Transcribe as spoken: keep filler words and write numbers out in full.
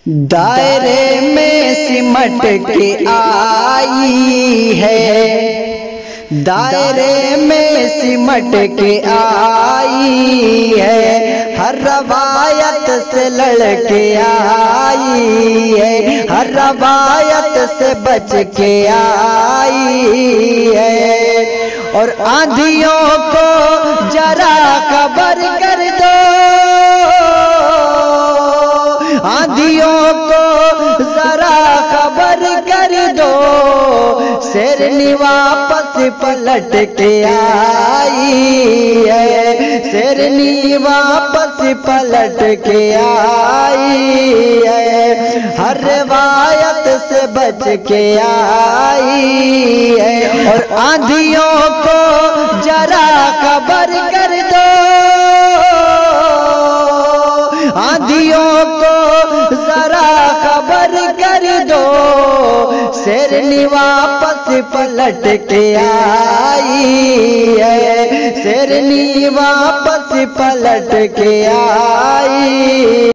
दायरे में सिमट के आई है, दायरे में सिमट के आई है, हर रवायत से लड़ के आई है, हर रवायत से बच के आई है। और आंधियों को जरा खबर कर दो, आंधियों को जरा खबर कर दो, शेरनी वापस पलट के आई है, शेरनी वापस पलट के आई है, हर रवायत से बच के आई है। और आंधियों को जरा खबर कर दो, आंधियों को जरा खबर कर दो, शेरनी वापस पलट के आई है, शेरनी वापस पलट के आई।